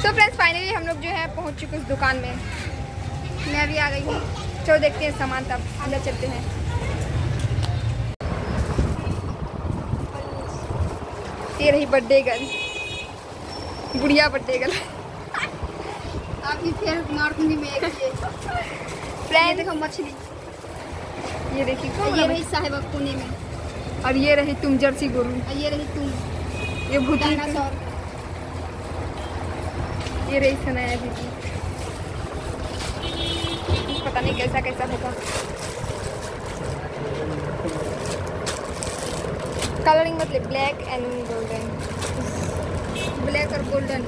तो friends finally हम लोग जो है पहुंच चुके उस दुकान में। मैं भी आ गई हूँ। चलो देखते हैं सामान, तब अंदर चलते हैं। ये रही बर्थडे गर्ल, बुढ़िया बर्थडे गर्ल। अभी फिर नॉर्थ में एक फ्रेंड देखो मछली, ये देखिए ये रही साहिबा पुणे में, और ये रही तुम जर्सी गोरू, और ये रही तुम ये भूत, डायनासोर, ये रही सनाया दीदी। पता नहीं कैसा कैसा होगा। कलरिंग मतलब ब्लैक एंड गोल्डन, ब्लैक और गोल्डन।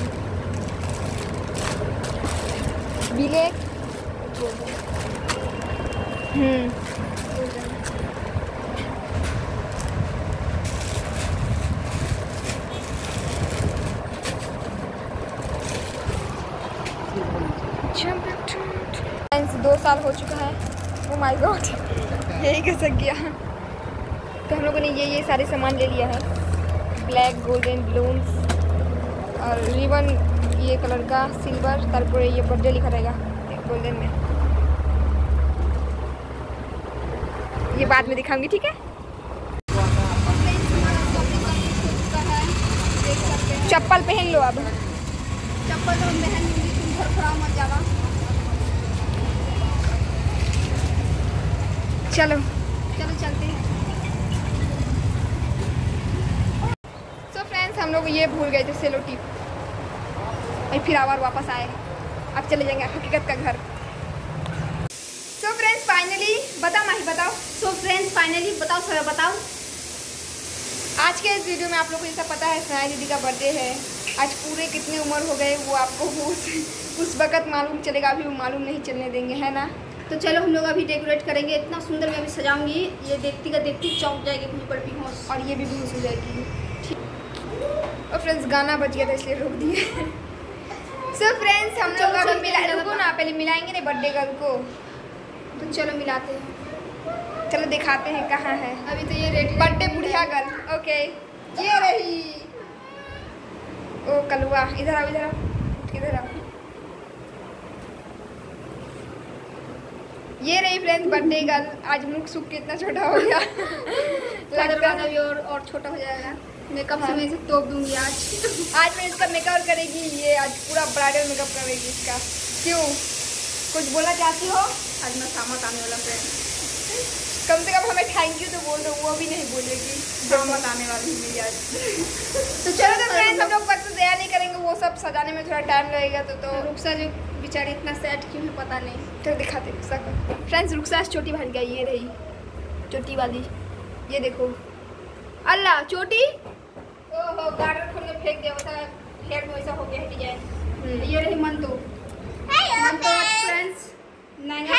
ब्लैक फ्रेंड्स 2 साल हो चुका है। ओ माय गॉड, यही घसक गया। तो हम लोगों ने ये सारे सामान ले लिया है। ब्लैक, गोल्डन बलून्स और रिबन ये कलर का, सिल्वर, तारपर ये बर्थडे लिखा रहेगा गोल्डन में। ये बाद में दिखाऊंगी, ठीक है। चप्पल पहन लो अब। चप्पल तो पहन लूंगी, तुम घर खराब मत जावा। चलो चलो चलते हैं। सो फ्रेंड्स हम लोग ये भूल गए थे सेलो टिप, और फिर आवार वापस आए। अब चले जाएंगे हकीकत का घर। सो फ्रेंड्स फाइनली बताओ माही, बताओ। सो फ्रेंड्स फाइनली बताओ सर, बताओ। आज के इस वीडियो में आप लोगों को जैसा पता है सनाया दीदी का बर्थडे है। आज पूरे कितने उम्र हो गए वो आपको उस वक्त मालूम चलेगा, अभी वो मालूम नहीं चलने देंगे, है ना। तो चलो हम लोग अभी डेकोरेट करेंगे। इतना सुंदर मैं अभी सजाऊंगी, ये देखती का देखती चौंक जाएगी मुझ पर बेहोश, और ये भी बेहोश हो जाएगी। ठीक। और फ्रेंड्स गाना बज गया था इसलिए रोक दिए। सो फ्रेंड्स हम लोग अभी रुको ना, पहले मिलाएंगे ना बर्थडे गर्ल को। तो चलो मिलाते हैं। चलो दिखाते हैं कहाँ है। अभी तो ये रेडी बर्थडे बुढ़िया गर्ल। ओके, ये रही। ओ कलुआ, इधर आओ, इधर आओ, इधर आओ। ये रही फ्रेंड्स बर्थडे गर्ल। आज मुख सुख कितना छोटा हो गया। लगता है अभी और छोटा हो जाएगा। मेकअप से मैं इसे तोप दूंगी आज। आज मैं इसका मेकअप करेगी, ये आज पूरा ब्राइडल मेकअप करेगी इसका। क्यों, कुछ बोलना चाहती हो? आज मैं सामत आने वाला फ्रेंड, कम से कम हमें थैंक यू तो बोल दो, वो भी नहीं बोलेगी। सामत आने वाली है मेरी आज। तो चलो तो फ्रेंड्स हम लोग वक्त दया नहीं करेंगे, वो सब सजाने में थोड़ा टाइम लगेगा। तो रुखसा जो बेचारी इतना सैड क्यों है पता नहीं। चलो दिखाते रुखसा को। फ्रेंड्स रुखसा चोटी भारी का, ये रही चोटी वाली, ये देखो। अल्लाह चोटी, ओहो गार्डन खोल के फेंक दिया, होता है हेयर में वैसा हो गया है डिजाइन। ये रही मंतु। मंतु फ्रेंड्स, नंगा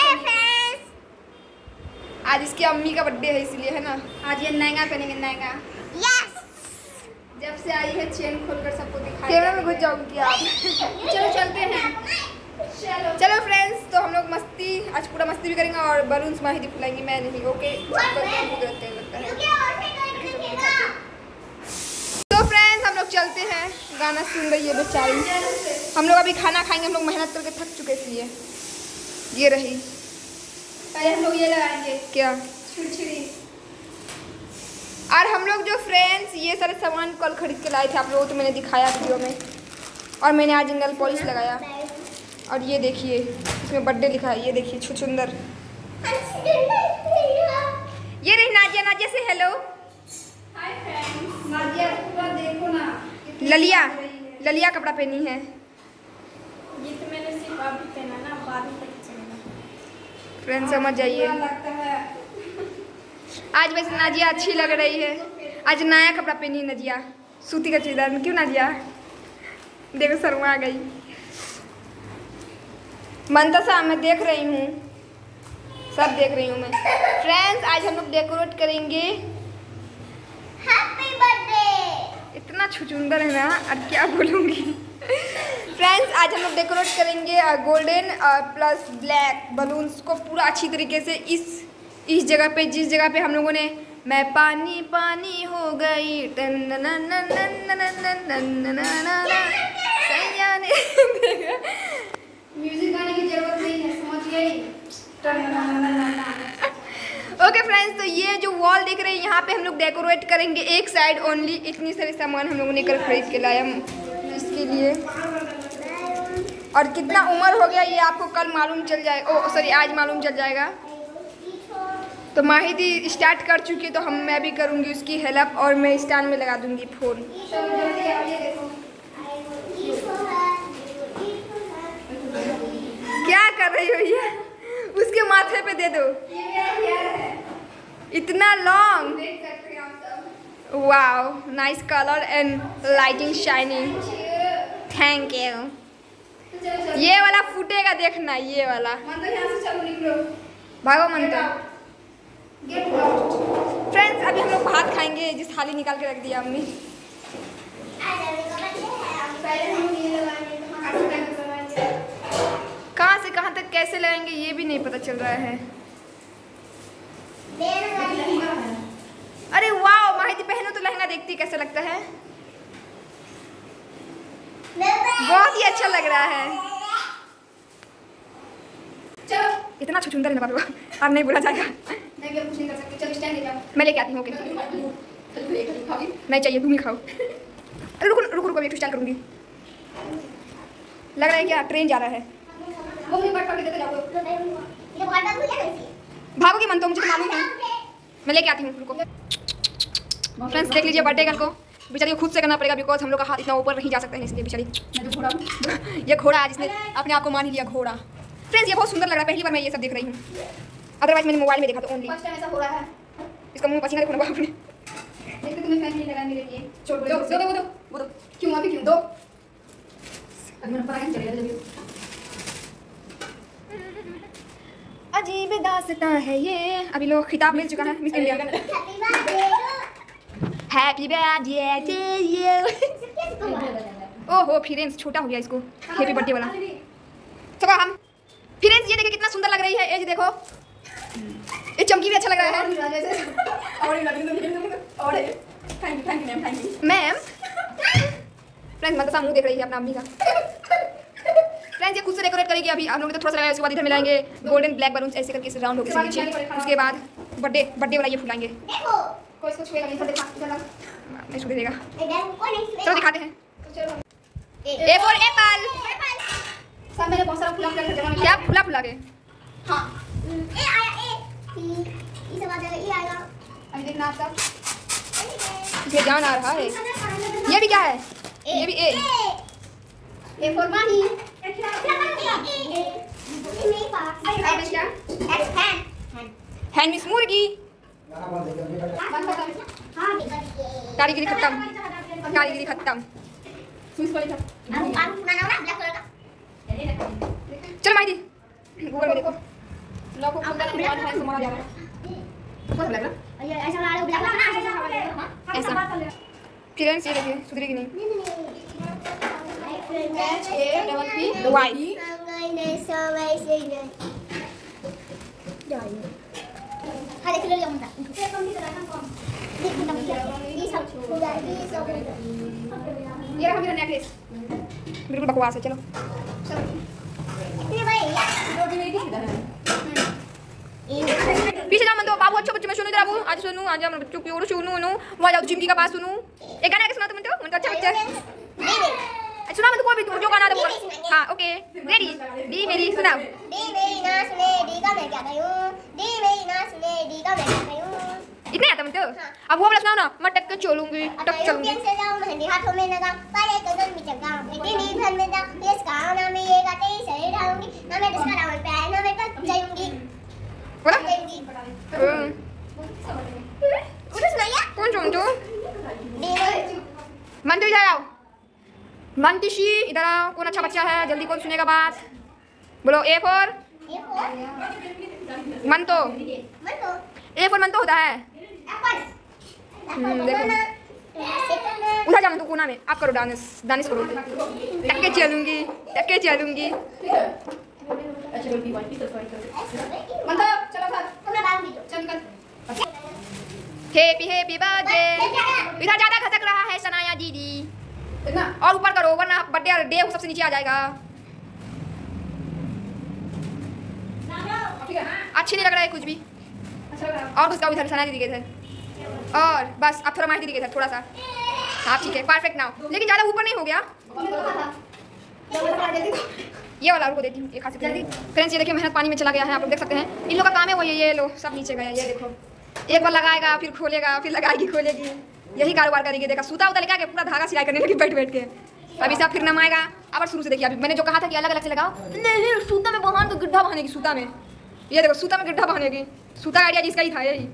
आज इसकी अम्मी का बर्थडे है इसलिए, है ना। आज ये नंगा पहनेंगे, नंगा। यस, जब से आई है चेन खोलकर सबको दिखाई। कैमरा में घुस जाऊंगी आप। चलो चलते हैं। चलो फ्रेंड्स, तो हम लोग मस्ती, आज पूरा मस्ती भी करेंगे और बलून्स माही दी फुलाएंगी, मैं नहीं। ओके लगता है। तो फ्रेंड्स हम लोग चलते हैं, गाना सुन रही है बेचारी। हम लोग अभी खाना खाएंगे, हम लोग मेहनत करके थक चुके इसलिए। ये रही, पहले हम लोग ये लगाएंगे क्या छुरछुरी। और हम लोग जो फ्रेंड्स ये सारे सामान कल खरीद के लाए थे, आप लोगों को तो मैंने दिखाया वीडियो में। और मैंने आज नेल पॉलिश लगाया, और ये देखिए इसमें बर्थडे लिखा है, ये देखिए सुंदर। ये रही नाजिया, नाजिया से हेलो। हाय फ्रेंड्स, नाजिया पूरा देखो ना। ललिया, ललिया कपड़ा पहनी है। ये तो मैंने सिर्फ अभी पहना ना, बाद में पता चलेगा। फ्रेंड्स समझ जाइए। लगता है आज वैसे नाजिया अच्छी लग रही है। आज नया कपड़ा पहनी है नाजिया, सूती का चूड़ीदार में। क्यों नाजिया, देखो शर्मा आ गई। मंतसा मैं देख रही हूँ, सब देख रही हूँ मैं। फ्रेंड्स आज हम लोग डेकोरेट करेंगे। Happy birthday. इतना छुचुंदर है ना, और क्या बोलूँगी। फ्रेंड्स आज हम लोग डेकोरेट करेंगे गोल्डन प्लस ब्लैक बलून्स को पूरा अच्छी तरीके से इस जगह पे, जिस जगह पे हम लोगों ने मैं पानी पानी हो गई सैया गाने म्यूजिक गाने की जरूरत नहीं है, समझिए। ओके फ्रेंड्स, तो ये जो वॉल देख रहे हैं यहाँ पे हम लोग डेकोरेट करेंगे एक साइड ओनली। इतनी सारी सामान हम लोगों ने कल खरीद के लाया इसके लिए। और कितना उम्र हो गया ये आपको कल मालूम चल जाएगा, ओ सॉरी आज मालूम चल जाएगा। तो माहिदी स्टार्ट कर चुकी है, तो मैं भी करूँगी उसकी हेल्प और मैं स्टैंड में लगा दूँगी फोन। क्या कर रही हो ये? उसके माथे पे दे दो। इतना long, wow, nice colour and lighting shining, thank you. ये वाला फूटेगा देखना, ये वाला। भागो मंत्र। फ्रेंड्स, अभी हम लोग भात खाएंगे, जिस थाली निकाल के रख दिया अम्मी। कहाँ से कहाँ तक कैसे लगाएंगे ये भी नहीं पता चल रहा है। अरे वाह, माहिती पहनो तो लहंगा, देखती कैसे लगता है। बहुत ही अच्छा लग रहा है। चलो, इतना छुछुंदर है ना बाबू, अब नहीं बोला जाएगा। मैं भी अब कुछ नहीं कर सकती। चलो स्टैंड ले जाओ। मैं लेके आती हूँ। ओके, नहीं चाहिए, तुम ही खाओ। अरे रुको रुको रुको, एक स्टाइल करूँगी। लग रहा है क्या ट्रेन जा रहा है? मम्मी बट पकड़ देते जाओ। भागोगी मन तो, मुझे तो मालूम है। मैं लेके आती हूँ, रुको। फ्रेंड्स देख लीजिए, बर्थडे गर्ल को बेचारी को खुद से करना पड़ेगा, बिकॉज हम लोग का हाथ इतना ऊपर नहीं जा सकता है, इसलिए बेचारी। मैं तो घोड़ा हूं। ये घोड़ा है जिसने अपने आप को मान लिया घोड़ा। फ्रेंड्स ये बहुत सुंदर लग रहा है, पहली बार मैं ये सब देख रही हूँ। अदरवाइज मैंने मोबाइल में देखा था ओनली। फर्स्ट टाइम ऐसा हो रहा है। इसका मुंह पसीना देखो ना बाप ने। देखते तुम्हें फैन नहीं लगा मेरे लिए। छोड़ दो वो दो। क्यों अभी क्यों दो? अब मेरा पता नहीं चलेगा जब अजीब दास्तां है ये। अभी लोग खिताब मिल चुका है miss India. Happy birthday to you. ओहो फ्रेंड्स, छोटा हो गया इसको हैप्पी बर्थडे वाला। चलो हम फ्रेंड्स, ये देखिए कितना सुंदर लग रही है। एज देखो, ये चमकी भी अच्छा लग रहा है। और थैंक यू मैम। फ्रेंड्स मतलब मुंह देख रही है अपना अम्मी का। फ्रेंड्स ये खुद से डेकोरेट करेगी। अभी हम लोग तो थोड़ा सा लगाया, उसके बाद इधर मिलाएंगे गोल्डन ब्लैक बलून्स ऐसे करके राउंड होकर नीचे। उसके बाद बर्थडे वाला ये फुलाएंगे। कोई इसको छुएगा नहीं, सब दिखा चला नहीं छू देगा। चलो दिखाते हैं। A for apple. सब मैंने बहुत सारा फुला फुला कर जमा किया। क्या फुला फुला के? हां, ए आया ए ई सब आ जाएगा, ई आएगा। अभी देखना आप सब। ये जान आ रहा है। ये भी क्या है? ये भी ए फॉर माही। नहीं पास अब क्या? एक्स हैंड हैंड मिस मुर्गी। बंद कर दो। हां कारीगरी खत्म, कारीगरी खत्म। स्विच पर था। अब बनाओ ना ब्लैक कलर का। चलो माहिती गूगल में देखो। लॉक को खुलता नहीं है, समारा जा रहा है। ऊपर लग रहा। ये ऐसा वाला ब्लैक कलर ना ऐसा। फ्रेंड्स ये देखिए सुधरेगी नहीं। H A double P Y. हां देख लो ये मुंडा ये कम भी करा कम देख मुंडा ये सब पूरा ये सब ये रहा मेरा नेकलेस। बिल्कुल बकवास है। चलो ये भाई जो भी मेरी सीधा है। पीछे जा मन तो बाबू। अच्छा बच्चे मैं सुनू इधर बाबू। आज सुनू, आज हम बच्चों की ओर सुनू नु। वहां जाओ चिमकी का पास सुनू। एक गाना के सुना तो मन तो अच्छा बच्चा। सुना मन तो कोई भी जो गाना दे बोल। हां ओके रेडी। डी मेरी सुनाओ। डी मेरी ना सुने डी का मैं क्या करूं, डी मेरी ना सुने डी का मैं क्या करूं। इतने आता मन तो। अब वो वाला सुनाओ ना। मैं टक के चलूंगी, टक चलूंगी। से जाऊं मेहंदी हाथों में लगा पाले कदम में चगा बेटी नी घर में जा ये गाना में ये गाते ही सही ढाऊंगी ना मैं इसका नाम पे ना मैं कब जाऊंगी बोला उधर सुनाइए कौन सुन तू? डी मेरी मंटू इधर आओ। मंटूशी इधर आओ। कौन अच्छा बच्चा है जल्दी कौन सुनेगा बात? बोलो ए फॉर ये फोन मंतो। मत तो ए फॉर मंतो होता है। एप्पल देखो उधर जाओ तू कोना में। आप करो डांस, डांस करो। टक्के चलूंगी, टक्के चलूंगी। अच्छा डबल पी वाई पी तो सॉरी कर। बंद करो, चलो सर। तुमने बात भी चल निकल। Happy happy birthday. इधर ज्यादा खसक रहा है सनाया दीदी। ना और ऊपर करो वरना बर्थडे डे सबसे नीचे आ जाएगा। ठीक है। अच्छी नहीं लग रहा है कुछ भी। अच्छा लग रहा है। और उसका उधर सना दीदी के थे और बस अब थोड़ा माहिती दीदी के थे थोड़ा सा। हाँ ठीक है परफेक्ट नाउ, लेकिन ज़्यादा ऊपर नहीं हो गया। ये वाला को देती हूँ एक हाथ से जल्दी। फ्रेंड्स ये देखिए मेहनत पानी में चला गया है, आप लोग देख सकते हैं। इन लोग का काम है वो ये लो सब नीचे गया। ये देखो एक बार लगाएगा फिर खोलेगा फिर लगाएगी खोलेगी, यही कारोबार करेगी। देखा सूता उता लगा के पूरा धागा सिलाई करने लगी बैठ बैठ के। अभी सब फिर नमाएगा। अब शुरू से देखिए, अभी मैंने जो कहा था कि अलग अलग से लगाओ, नहीं सूता में बहान तो गड्ढा बहानेगी सूता में। ये देखो सूता में गड्ढा बहानेगी। सूता का आइडिया जिसका ही था यही।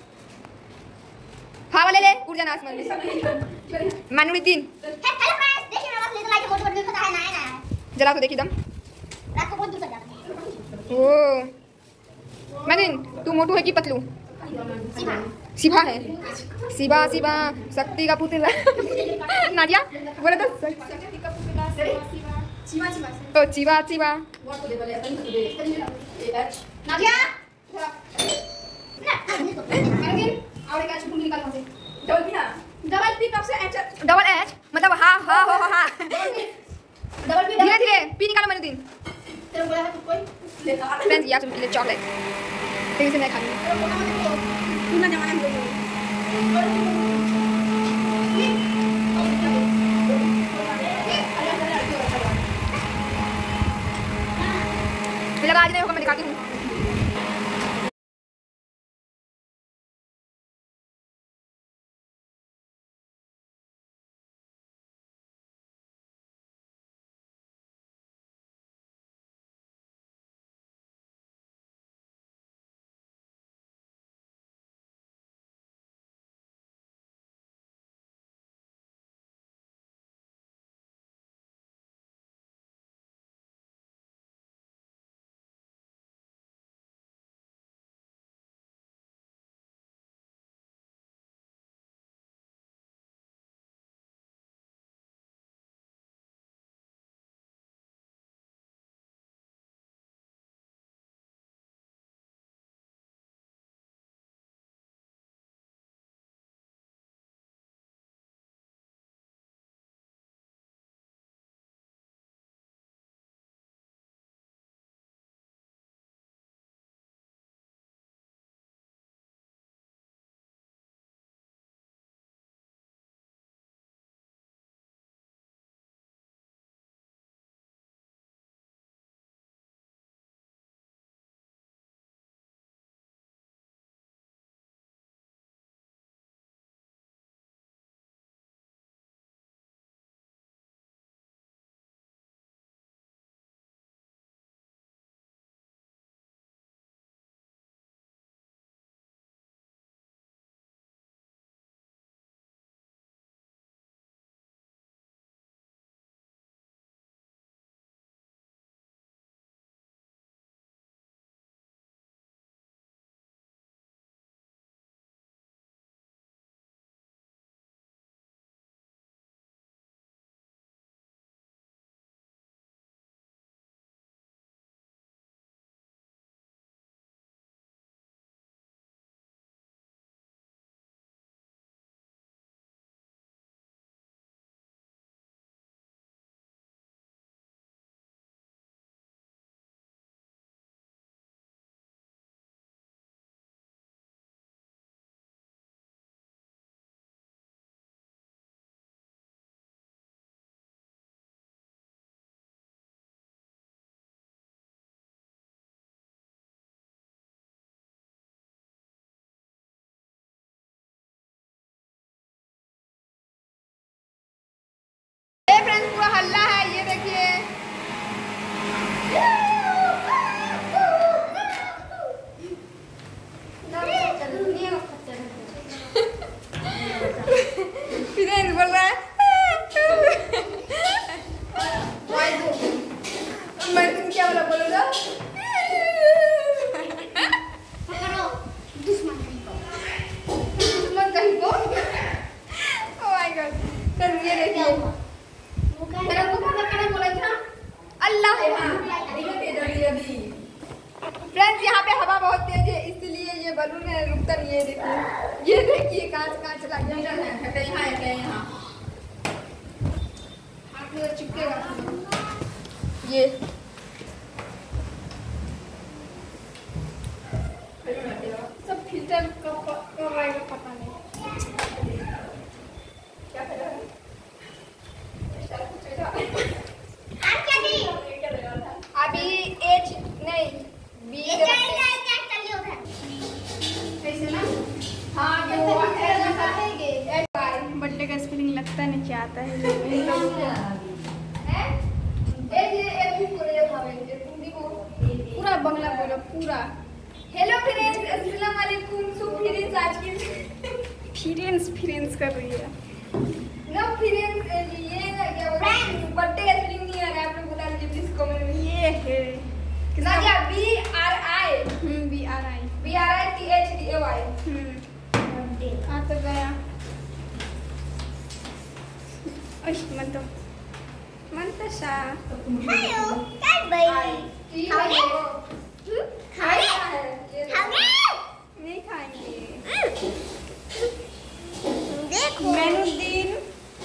हाँ ले ले उड़ जाना आसमान में। मानुद्दीन हेलो फ्रेंड्स, देखिए मेरे पास लेकर लाइट बहुत बड़ी पता है नया नया है। जला तो देखी दम। रात को बहुत दूर तक जाता है। ओ मानुद्दीन तू मोटू है कि पतलू? शिवा है। शिवा शिवा शक्ति का पुतला। नादिया बोले तो शक्ति का पुतला शिवा शिवा ओ शिवा शिवा। नादिया अरविंद और एक आज निकाल वहां से। डबल पी ना, डबल पी कब से एच डबल एच मतलब हाँ हाँ हो हाँ। डबल पी धीरे धीरे पी निकालो मानुद्दीन। तेरे बोला था कोई लेता आ फ्रेंड्स यार तुमके लिए चॉकलेट ठीक से मैं खा लूँ। तेरे बोला मत तू ना जमाना में लगा आज नहीं होगा मैं दिखाती हूँ। फ्रेंड्स पूरा हल्ला है ये देखिए। फ्रेंड्स बोल रहा है मैं तुम क्या बोला बोलोगा? दुश्मन कहीं को ओह माय गॉड। फ्रेंड्स ये देखिए तेरा को क्या बोला था अल्लाह। फ्रेंड्स यहाँ पे हवा बहुत तेज है इसलिए ये बलून है रुकता नहीं है। देखिए कांच कांच लग गया है। यहाँ ये सब फिल्टर कब रहेगा पता नहीं। क्या कर रहा है? आप क्या दी? अभी एच नहीं बी ये क्या कर लियो है? कैसे ना? हाँ ये वो ऐसा है ये बर्थडे का स्पेलिंग लगता नहीं क्या आता है इन लोगों को। पूरा बंगला बोलो पूरा। हेलो फ्रेंड्स, अस्सलाम वालेकुम। सो फ्रेंड्स आज की फ्रेंड्स कर रही है। नो फ्रेंड्स ये ना क्या बोलते हैं बर्थडे का स्पेलिंग नहीं आ रहा है, आप लोग बता दीजिए प्लीज कमेंट में। ये है ना क्या B R I T H D A Y. आ तो गया। मन तो सा हेलो क्या भाई? टी खाओगे? खाएगा खाओगे? नहीं खाएंगे। देखो मेनू दिन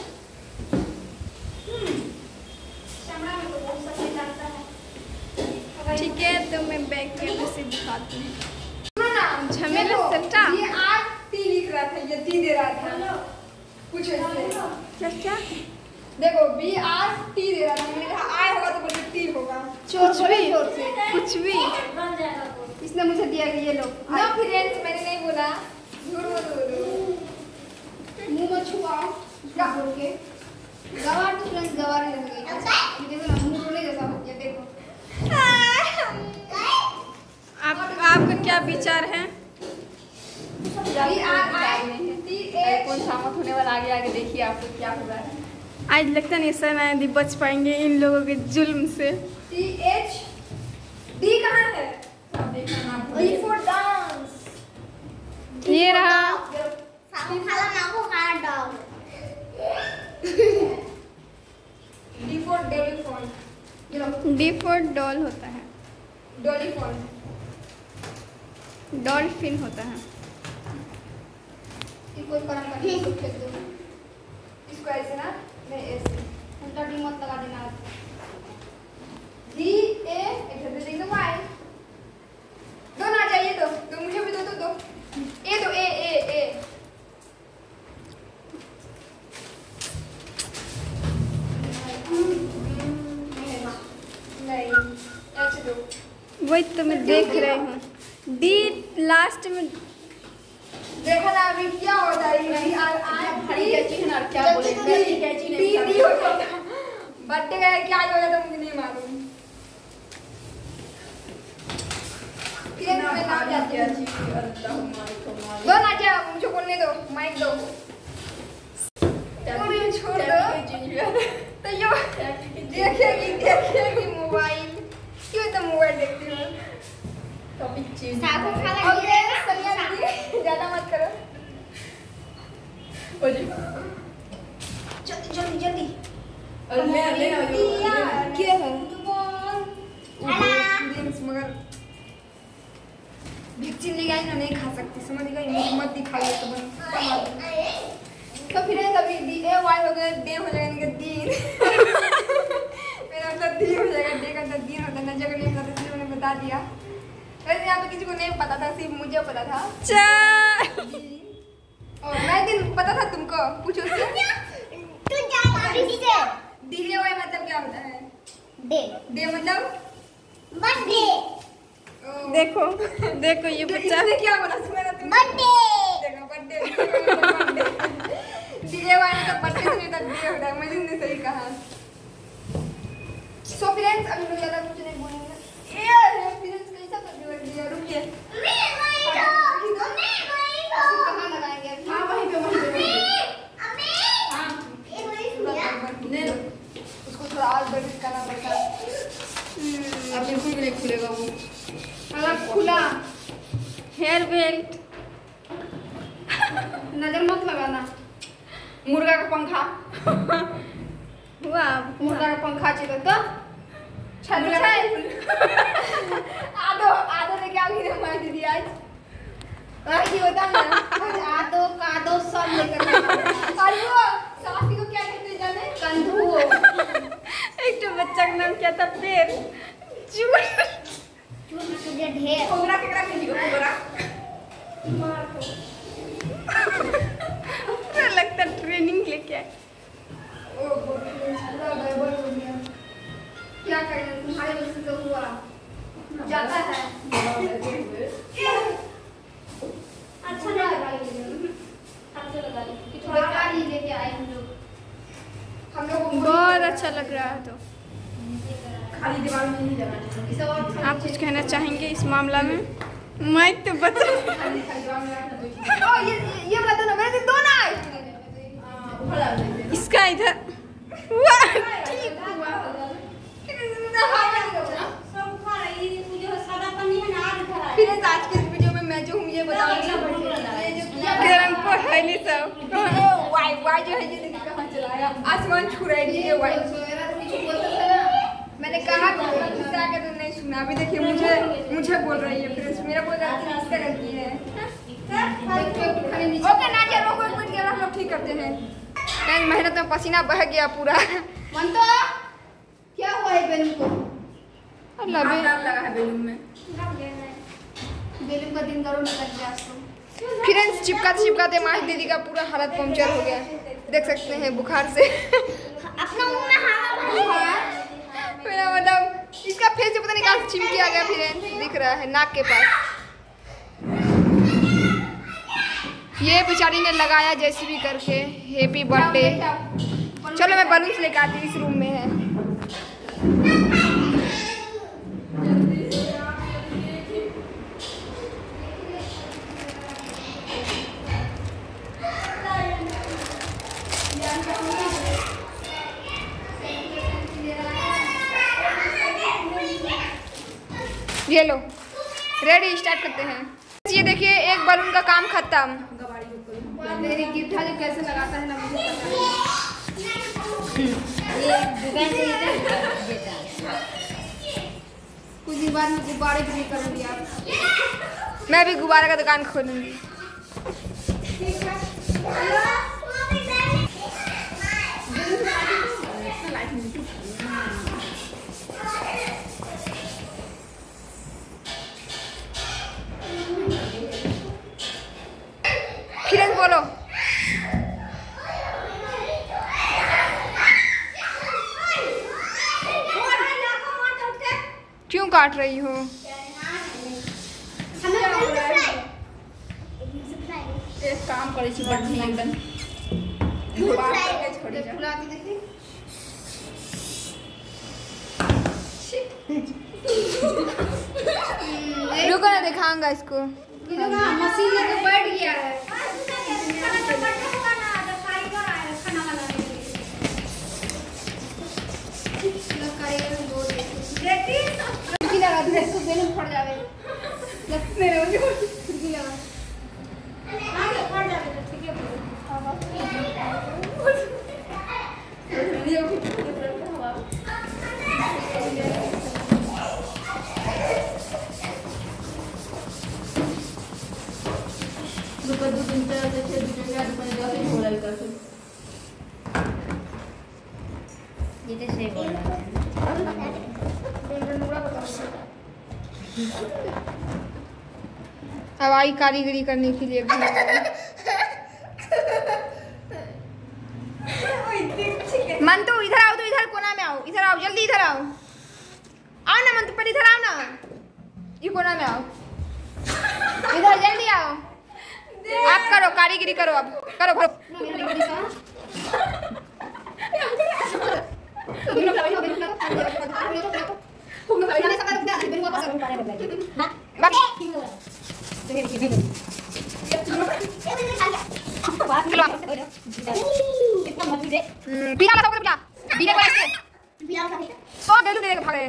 ठीक है, तो मैं बैक कैमरे से दिखाती हूँ। झमेला सट्टा। ये आर टी लिख रहा था, ये टी दे रहा था कुछ ऐसे। क्या देखो बी आर टी दे रहा था, मैंने कहा आई होगा तो बोले टी होगा। कुछ भी इसने मुझे दिया कि ये लो। नो फ्रेंड्स मैंने नहीं बोला, झूठ मत बोलो। मुंह में छुपाओ क्या बोल के गवार तो फ्रेंड्स गवार ही लग गई। ये देखो ना मुंह रोने जैसा हो गया। देखो आपका क्या विचार है? B R I T H कौन सामत होने वाला, आगे आगे देखिए आपको क्या हो रहा है। आज लगता नहीं सर आदि बच पाएंगे इन लोगों के जुल्म से। टी एच डी कहाँ है? D for dance. ये रहा। साबुन खाला नाको खा डॉग। D for telephone. ये लो डी फॉर डॉल होता है, डोलीफोन। डॉल्फिन होता है। कोई काम का नहीं, इसको फेंक दो। इसको ऐसे ना, नहीं ऐसे उल्टा डी मत लगा देना। डी ए इधर से देखो वाई। दो ना चाहिए तो मुझे भी दो ए दो ए नहीं ऐसे दो। वही तो मैं देख रही हूँ। डी लास्ट में। देखा ना अभी क्या होता है? डी आर आई खड़ी कैची है ना, क्या बोले कैची डी नहीं डी हो जाता। बर्थडे का क्या हो जाता मुझे नहीं मालूम। फिर मैं नाम जाती हूँ। दो ना क्या, मुझे बोलने दो, माइक दो। पूरी छोड़ दो तो यो देखेगी मोबाइल। क्यों तो मोबाइल देखती हो? साबुन खाला ओके सनिया दीदी ज्यादा मत करो। जल्दी क्या है? मगर वैक्सीन ले आई ना, नहीं खा सकती, समझ गई? मत दिखाइए तो तो फिर कभी डी ए वाई हो गया, डे हो जाएगा इनका दिन। मेरा मतलब दिन हो जाएगा, डे का मतलब दिन होता है ना, जगह नहीं पता इसलिए मैंने बता दिया। वैसे यहाँ पे किसी को नहीं पता था, सिर्फ मुझे पता था। और मैं दिन पता था तुमको, पूछो तू जा मारी दीजिए। डी ए वाई मतलब क्या होता है? डे डे मतलब बर्थडे देखो ये बच्चा इसने क्या बोला सुना ना तुमने? बर्थडे देखो बर्थडे डीजे वाले का बर्थडे से नहीं तक डे होता है, मैंने ने सही कहा। सो फ्रेंड्स अभी लोग ज्यादा कुछ नहीं बोलेंगे। ये फ्रेंड्स कैसा कर दिया? रुकिए कहाँ लगाएंगे? हाँ वहीं पे उसको थोड़ा और बर्फ करना पड़ता है। अब बिल्कुल भी नहीं खुलेगा वो। अलग खुला हेयर बेल्ट। नजर मत लगाना। मुर्गा का पंखा, हुआ मुर्गा का पंखा चाहिए तो छल्लू है। आधो ने क्या भी मार दी आज। आज ये होता ना, आदो कादो सब लेकर और वो साथी को क्या कहते हैं जाने? कंधू। एक तो बच्चा का नाम क्या लगता पेड़ झूठ ढेर कोबरा केकरा के लियो कोबरा पूरा लगता ट्रेनिंग लेके आए। ओ पूरा गड़बड़ हो गया। क्या करें तुम्हारे वजह से तो हुआ जाता है। अच्छा लगा कि थोड़ा गाड़ी लेके आए हम लोग बहुत अच्छा लग रहा है। तो खाली दीवार में नहीं लगाना चाहिए। इसे और आप कुछ कहना चाहेंगे इस मामला में? माइक तो बता। खाली दीवार में रखना चाहिए। ओ ये बता दो मेरे दो ना उधर आ जाए। इसका इधर वाह ठीक हुआ। फिर आज के वीडियो में मैं जो हूँ ये बताऊंगी ये जो किरण को है नहीं सब वाई वाई जो है ये देखिए कहाँ चला गया आसमान छू रहा है ये वाई। मैंने कहा गुस्सा के तो नहीं सुना। अभी देखिए मुझे बोल रही है फिर मेरा कोई गलती नहीं, इसका गलती है। ओके ना चलो कोई मिनट के हम लोग ठीक करते हैं। कहीं मेहनत में पसीना बह गया पूरा। मन तो क्या हुआ है बेलून को? अल्लाह बे लगा है बेलून में। बेलून का दिन करो निकल गया तो। फ्रेंड्स चिपकाते माही दीदी का पूरा हालत पंक्चर हो गया। देख सकते हैं बुखार से अपना मुंह में हाँ मेरा मतलब इसका फेस से पता नहीं कहाँ से चिमकी आ गया। फ्रेंड्स दिख रहा है नाक के पास। ये बेचारी ने लगाया जैसे भी करके हैप्पी बर्थडे। चलो मैं बलून्स लेकर आती हूँ, इस रूम में है। ये लो रेडी स्टार्ट करते हैं। ये देखिए एक बलून का काम खत्म। मेरी गिट्ठा जो कैसे लगाता है ना मुझे पता है। कुछ दिन बाद में गुब्बारे भी करूँगी आप। मैं भी गुब्बारे का दुकान खोलूंगी। किरण बोलो। क्यों काट रही हो? एक काम करे छी बढ़िया एकदम बात करके छोड़ दे। फुलाती देखी रुको ना दिखाऊंगा इसको। मशीन लेके बैठ गया है। खिड़की लगा दे इसको बेलून फट जावे। मेरे वो खिड़की लगा अब आई कारीगरी करने के लिए मन तो इधर आओ, तो इधर कोना में आओ, इधर आओ जल्दी, इधर आओ ना मन तो पर इधर आओ ना, ये कोना में आओ, इधर जल्दी आओ। आप करो कारीगरी करो, अब करो करो। पीला लगा पीला पीले को ऐसे सो बेलू दे के भागे।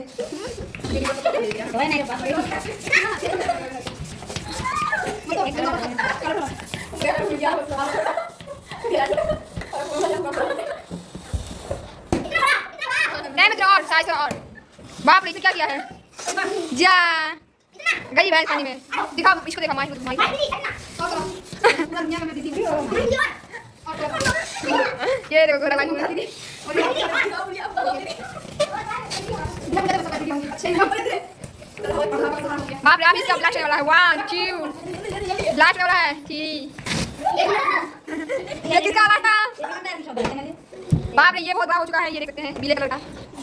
नहीं और साइज और बाप रे, क्या किया है? जा गई भैंस पानी में। दिखा इसको, देखा माही को, ये देखो घोड़ा पानी में। बाप रे, आप इसका ब्लास्ट वाला है। 1 2 ब्लास्ट वाला है। 3 ये किसका आवाज था? बाप रे, ये बहुत बड़ा हो चुका है। ये देख सकते हैं पीले कलर का।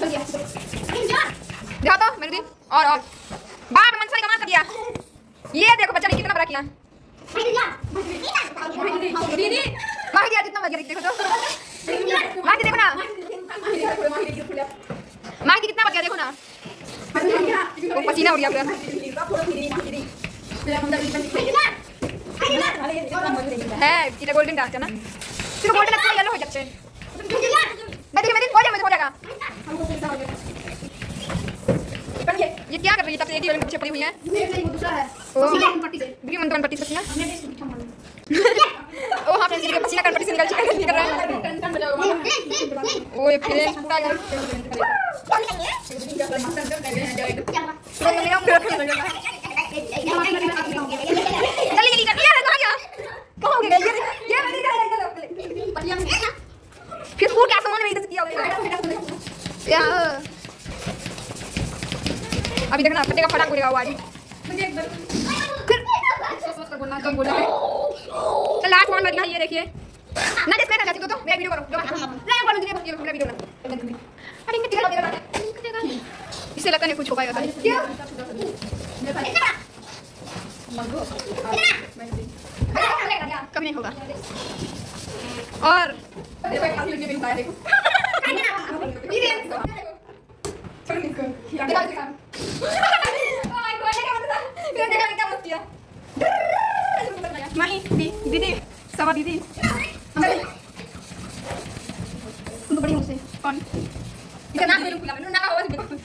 दिखा तो मेरे दी। और बाप रे, मनसा ने कमाल कर दिया। ये देखो बच्चा ने कितना बड़ा किया। दीदी मार दिया कितना बड़ा देखो तो। मार के देखो ना। मार के कितना बड़ा देखो ना। वो पसीना उड़ गया पूरा। है इधर गोल्डन डार्क है ना। फिर गोल्डन अच्छा येलो हो जाते हैं। मैं देखिए हो जाएगा। ये क्या कर रही है? तब से एक ही वाली पीछे पड़ी हुई है। दूसरा है भी मन पट्टी से ना। ओ हां फ्रेंड्स, ये पसीना कर चुका है। निकल रहा है। ओए फ्रेंड्स पूरा यार। जल्दी कर यार, कहां गया? कहां हो गया ये मैंने कहा। फिर पूरा क्या सामान में इधर से किया क्या? अभी देखना फटे का फटाक उड़ेगा आवाज। फिर बोलना तो बोला है। चल लास्ट वन लगी है। ये देखिए ना, जिसमें ना जाती तो मेरा वीडियो करो। जो नहीं करो दीजिए, ये मेरा वीडियो बना। अरे मैं तेरा इससे लगता नहीं कुछ हो पाएगा। क्या कभी नहीं होगा। और दीदी सवा दीदी तो बड़ी मुझसे कौन इधर ना मेरे खुला ना आवाज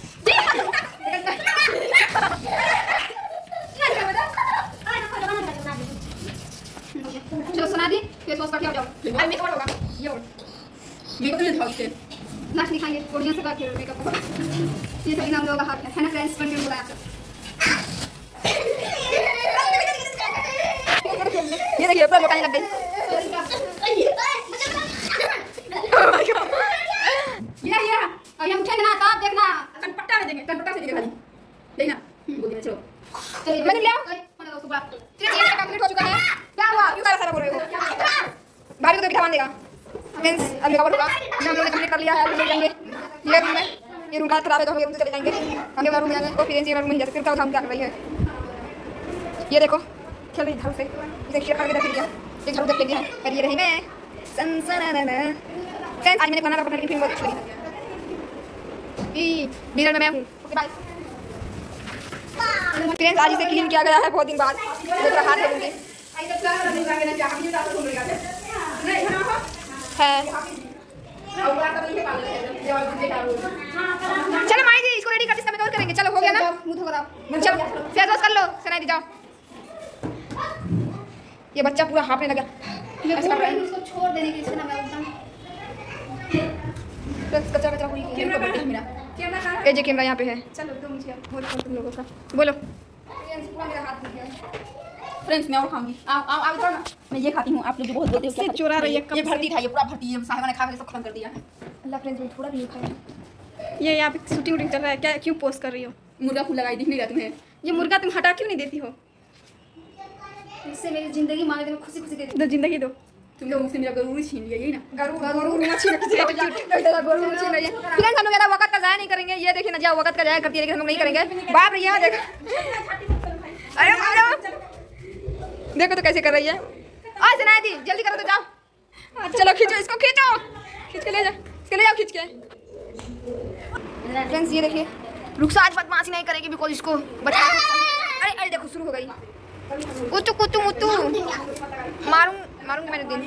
चलो सुना दी फेस वॉश करके आ जाओ। अब मेकअप होगा ये और मेकअप नहीं था इससे लास्ट दिखाएंगे कोरियन से करके मेकअप होगा। ये सभी नाम लोगों का हाथ है ना फ्रेंड्स। कंटिन्यू बोला आपसे। ये देखिए पूरा लोटाने लग गई। ये अब हम उठेंगे ना तब देखना कनपट्टा में देंगे। कनपट्टा से देंगे खाली देखना। बोल देना चलो चलिए मैंने लिया। ये कंप्लीट हो चुका है। क्या हुआ? क्यों सारा बोल रहे हो? भाभी को तो बिठा देगा फ्रेंड्स। अब कवर होगा। हम लोगों ने कंप्लीट कर लिया है। हम लोग जाएंगे ये रूम में। ये रूम का खराब है तो हम ये रूम से चले जाएंगे। हम ये रूम में जाएंगे और फिर ये रूम में जाकर फिर काम क्या कर रही है। ये देखो चल रही झाड़ू से इसे शेयर करके रख दिया। एक झाड़ू देख लिया है और ये रही मैं सनसनाना। फ्रेंड्स आज मैंने खाना का लेकिन फिल्म बहुत अच्छी लगी। डिनर में मैं हूँ। Okay bye friends. आज इसे क्लीन किया गया है बहुत दिन बाद। मेरा हाथ धोऊंगी है। चलो माई जी इसको रेडी कर इसका और करेंगे। चलो हो गया ना। मुंह धो कराओ। चलो फेस वॉश कर लो। सनाई दी जाओ। ये बच्चा पूरा हाफने लगा। मैं बोल रही हूं उसको छोड़ देने के लिए ना। मैं एकदम फ्रेंड्स कचरा कचरा हुई कैमरा बैठा मेरा कैमरा कहां है? ये जो कैमरा यहाँ पे है। चलो दो मुझे बोलो तुम लोगों का बोलो। फ्रेंड्स पूरा मेरा हाथ दिख गया। फ्रेंड्स मैं और खाऊंगी। आओ आओ आओ इधर ना। मैं ये खाती हूँ। आप लोग जो बहुत बोलते हो क्या चुरा रही है। ये भरती था। ये पूरा भरती है। साहिबा ने खा के सब खत्म कर दिया है। अल्लाह फ्रेंड्स मैं थोड़ा भी नहीं खाया। ये यहाँ पे शूटिंग वूटिंग चल रहा है क्या? क्यों पोस्ट कर रही हो? मुर्गा फूल लगाई दिख नहीं रहा तुम्हें? ये मुर्गा तुम हटा क्यों नहीं देती हो? इससे मेरी जिंदगी मांगे तो मैं खुशी खुशी दे दूं। दो जिंदगी दो। तुम लोग मुझसे मेरा गरूर छीन लिया। यही ना गरू मच्छी फ्रेंड्स हम लोग ज़्यादा वक्त का जाया नहीं करेंगे। ये देखिए ना जहाँ वक्त का जाया करती है लेकिन हम लोग नहीं करेंगे। बाप रे यहाँ देखो। अरे देखो तो कैसे कर रही है। आज सुनाई दी जल्दी करो तो जाओ। चलो खींचो इसको खींचो। खींच के ले जाओ। इसके ले जाओ खींच के। फ्रेंड्स ये देखिए रुखसा आज बदमाशी नहीं करेगी बिकॉज इसको बचा। अरे अरे देखो शुरू हो गई। उतू कुतू मुतू मारूंगी मैंने दिन।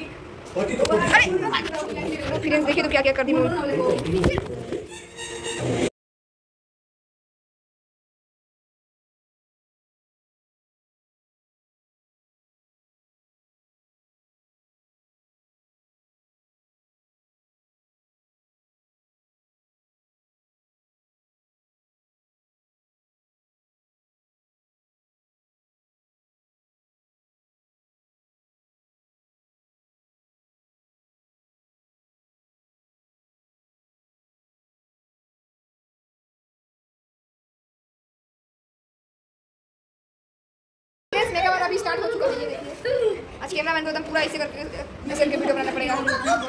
अरे फ्रेंड्स देखिए तो क्या क्या कर दी। कैमरा मैन को एकदम पूरा ऐसे करके वीडियो बनाना पड़ेगा।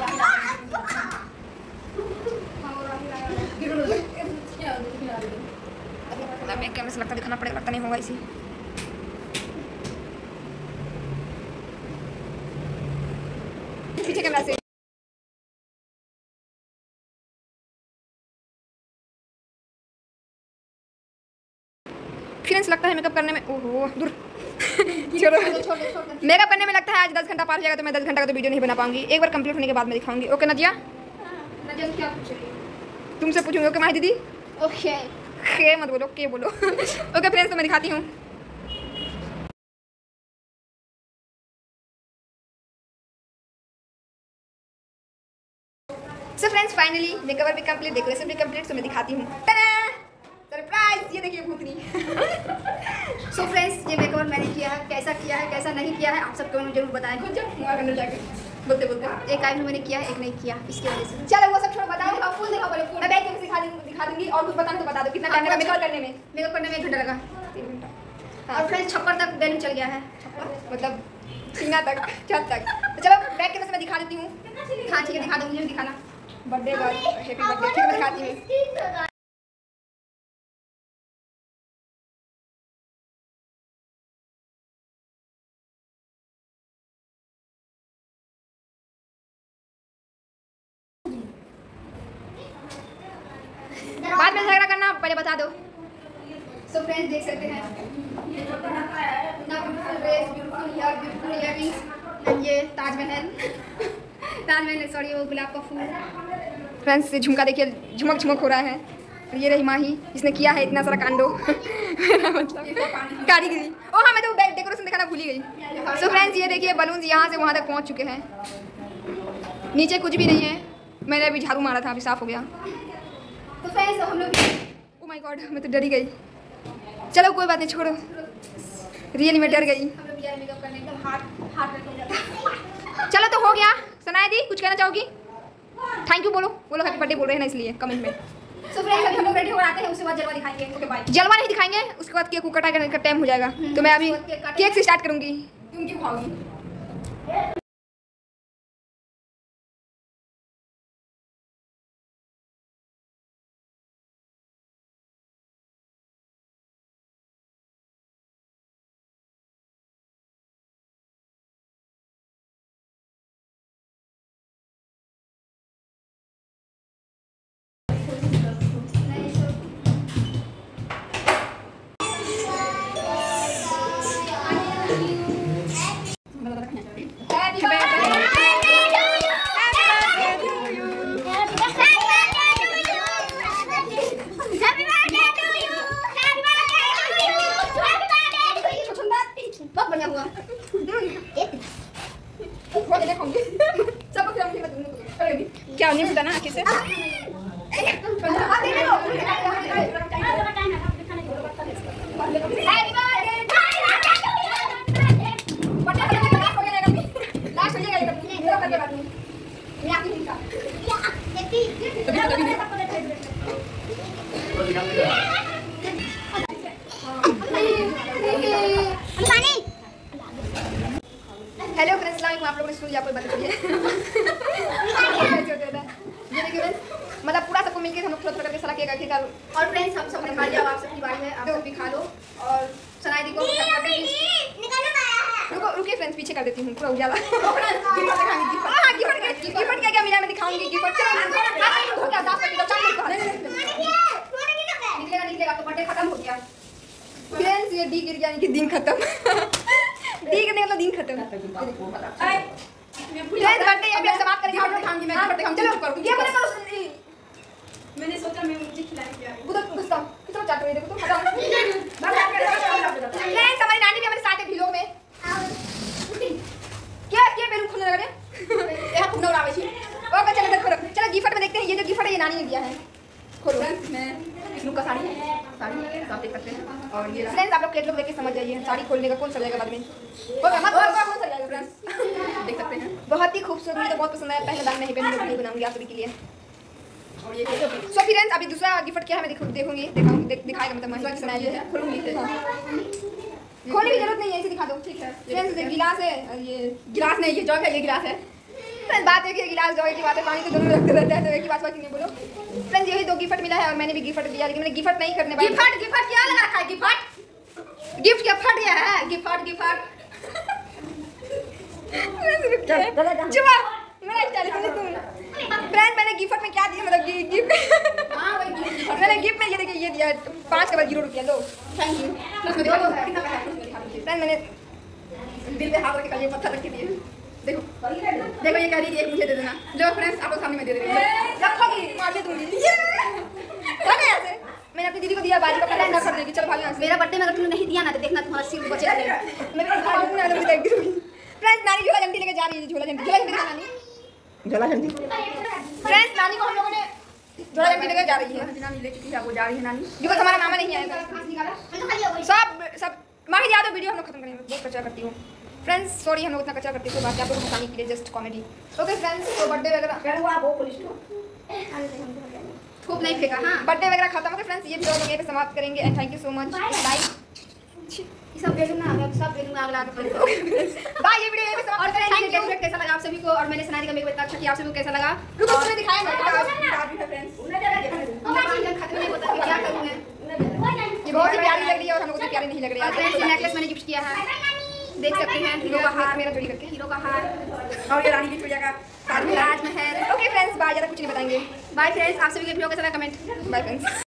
मैं कैमरे से लगता दिखाना पड़ेगा, लगता नहीं होगा इसी। पीछे कैमरा से फ्रेंड्स लगता है मेकअप करने में, ओहो दूर छोड़ो। मेकअप करने में लगता है आज 10 घंटा पार हो जाएगा, तो मैं 10 घंटा का तो वीडियो नहीं बना पाऊंगी। एक बार कंप्लीट होने के बाद मैं दिखाऊंगी। ओके नदिया? नदिया क्या पूछेगी? तुमसे पूछूंगी। ओके माही दीदी? ओके खे मत बोलो, के बोलो। ओके फ्रेंड्स, तो मैं दिखाती हूँ। सो फ्रेंड्स फाइनली मेकअप भी कंप्लीट, डेकोरेशन भी कंप्लीट, तो मैं दिखाती हूँ। सरप्राइज, ये देखिए भूतनी। सो फ्रेंड्स, ये मेकओवर मैंने किया है, कैसा किया है कैसा नहीं किया है आप सब कमेंट में जरूर बताएं। बोलते बोलते एक आईब्रो मैंने किया है, एक नहीं किया, इसकी वजह से। चलो वो सब छोड़ो, बताओ फुल देखो पहले। फुल मैं बैठ के दिखा दूंगी और कुछ बताना तो बता दो। कितना टाइम लगा मेकअप करने में? मेकअप करने में 1 घंटा लगा। 3 घंटा। और फ्रेंड्स छप्पर तक बैलून चल गया है, मतलब सीना तक, छत तक। तो चलो बैठ के मैं दिखा देती हूँ। हाँ ठीक है, दिखा दो, मुझे भी दिखाना। बर्थडे का हैप्पी बर्थडे, ठीक है मैं दिखाती हूँ। बाद में झगड़ा करना, पहले बता दो। सो फ्रेंड्स देख सकते हैं, beautiful dress, beautiful hair, beautiful earrings, and ये ताजमहल। ताजमहल सॉरी, वो गुलाब का फूल। फ्रेंड्स ये झुमका देखिए, झुमक झुमक हो रहा है। और ये रही माही, इसने किया है इतना सारा कांडो। मतलब कारीगरी। ओ हाँ, मैं तो डेकोरेशन दिखाना भूल ही गई। सो फ्रेंड्स ये देखिए, बलून्स यहाँ से वहाँ तक पहुँच चुके हैं। नीचे कुछ भी नहीं है, मैंने अभी झाड़ू मारा था, अभी साफ हो गया। तो फ्रेंड्स हम लोग, ओ माय गॉड, मैं तो डर ही गई। चलो कोई बात नहीं, छोड़ो, रियली मैं डर गई। हम लोग मेकअप करने एकदम हार्ड रेट हो जाता है। चलो तो हो गया। सनाया दी कुछ कहना चाहोगी? थैंक यू बोलो, बोलो हैप्पी बर्थडे बोल रहे हैं ना इसलिए कमेंट में। सो फ्रेंड्स अभी हम लोग रेडी हो आते हैं, उसके बाद जलवा दिखाएंगे। Okay bye. जलवा नहीं दिखाएंगे, उसके बाद केक को कटा करने का टाइम हो जाएगा। तो मैं अभी केक से स्टार्ट करूँगी। तुम क्यों खाओगी? बहुत बढ़िया हुआ। क्या नहीं पता ना आखिर से। हेलो फ्रेंड्स, आप लोगों ने सुन लिया, कोई बात नहीं। ये देखिए फ्रेंड्स, मतलब पूरा सबको मिलके हम लोग थोड़ा करके सारा केक आखिरकार। और फ्रेंड्स हम सब ने खा लिया, आप सबकी बारी है, आप सब भी खा लो। और सनाई दी को रुको रुकिए फ्रेंड्स, पीछे कर देती हूँ पूरा उजाला। गिफ्ट क्या क्या मिला मैं दिखाऊंगी। गिफ्ट निकलेगा तो बर्थडे खत्म हो गया। फ्रेंड्स ये डी गिर यानी कि दिन खत्म। डी गिरने का दिन खत्म। फ्रेंड्स बर्थडे अभी हम समाप्त करेंगे। हम लोग खाएंगे, मैं बर्थडे हम चलो करो। ये बोले करो, मैंने सोचा मैं मुझे खिलाएंगे। उधर घुसता कितना चाट रही देखो तो खत्म। फ्रेंड्स हमारी नानी भी हमारे साथ है वीडियो में। क्या बेलून खुलने लग रहे हैं? यहाँ पुनः आवे छी। ओके चलो इधर खोलो। चलो गिफ्ट में देखते हैं। ये जो गिफ्ट है ये नानी ने दिया है। खोलो। मैं लुक का साड़ी आप देख सकते हैं। और ये फ्रेंड्स आप लोग कैटलॉग देख के समझ जाइए साड़ी खोलने का कौन सा जाएगा बाद में। ओके मत कौन सा जाएगा फ्रेंड्स। देख सकते हैं बहुत ही खूबसूरत, मुझे तो बहुत पसंद आया। पहले बार नहीं पहनी, बनाऊंगी आप सभी के लिए। और ये सो फ्रेंड्स अभी दूसरा गिफ्ट क्या है मैं देखूंगी, दिखाएगा मतलब मैं सुनाई है खोलूंगी। खोलने की जरूरत नहीं है, ऐसे दिखा दो। ठीक है फ्रेंड्स, ये गिलास है, ये गिलास नहीं, ये जग है, ये गिलास है। फ्रेंड्स बात एक है, गिलास जग की बात है, पानी तो दोनों रखते रहते हैं, तो एक ही बात बात नहीं बोलो। फ्रेंड्स यही 2 गिफ्ट मिला है और मैंने भी गिफ्ट दिया, लेकिन मैंने गिफ्ट नहीं करने वाली। गिफ्ट क्या लगा रखा है? गिफ्ट क्या फट गया है? गिफ्ट चुप मेरा स्टाइल समझ तुम। फ्रेंड मैंने गिफ्ट में क्या दिया, मतलब गिफ्ट हाँ वही मैंने गिफ्ट में ये देखिए ये दिया 5 के बाद 0 रुपया लो। Thank you. उसमें देखो कितना पैसा है, उसमें दिखा दीजिए। फ्रेंड मैंने दिल पे हाथ रख के पत्थर रख के दिए। देखो देखो, ये कह रही थी एक मुझे दे देना। लो फ्रेंड्स, आप लोग सामने में दे रही हूँ। रखोगी मार दे दूंगी। भाग यहाँ से। मैंने अपनी दीदी को दिया बाजी का पता ना करने की, चल भाग यहाँ से। मेरा बर्थडे में अगर तुमने नहीं दिया ना तो देखना तुम्हारा सिर बचे रहेगा। मेरे पास भाग ना तो देख दूंगी। फ्रेंड्स नानी झोला झंडी लेके जा रही है, झोला झंडी दिखा नानी। झोला झंडी फ्रेंड्स नानी को हम लोगों ने झोला झंडी लेके जा रही है। नानी ले चुकी है, वो जा रही है नानी। बिकॉज हमारा मामा नहीं आएगा। हम तो खाली हो गई। सब माँ की याद हो, वीडियो हम लोग खत्म करेंगे, बहुत कचरा करती हूँ। फ्रेंड्स सॉरी हम लोग इतना कचरा करते हैं, बाकी आप लोगों को बताने के लिए जस्ट कॉमेडी। ओके फ्रेंड्स, तो बर्थडे वगैरह खूब नहीं फेंका। हाँ बर्थडे वगैरह खत्म हो गए फ्रेंड्स, ये वीडियो हम यहीं पे समाप्त करेंगे and thank you so much. Bye ये सब बेलून ना, मैं सब बेलून आग लगा के बाय, ये वीडियो यहीं पे समाप्त और करेंगे। फ्रेंड्स डेकोरेट कैसा लगा आप सभी को, और मैंने सनारी का मेकअप इतना अच्छा किया, आप सभी को कैसा लगा? रुको तुम्हें दिखाया मैं खत्म नहीं होता, क्या करूँ मैं? ये बहुत ही प्यारी लग रही है और हम लोगों को प्यारी नहीं लग रही है। फ्रेंड्स ये नेकलेस मैंने गिफ्ट किया है, देख सकते हैं। हीरो का हार, मेरा चोरी करके हीरो का हार, और ये रानी की चूड़िया का ताजमहल। ओके फ्रेंड्स बाय, ज़्यादा कुछ नहीं बताएंगे। बाय फ्रेंड्स, आप सभी के वीडियो कैसा लगा कमेंट। Bye friends.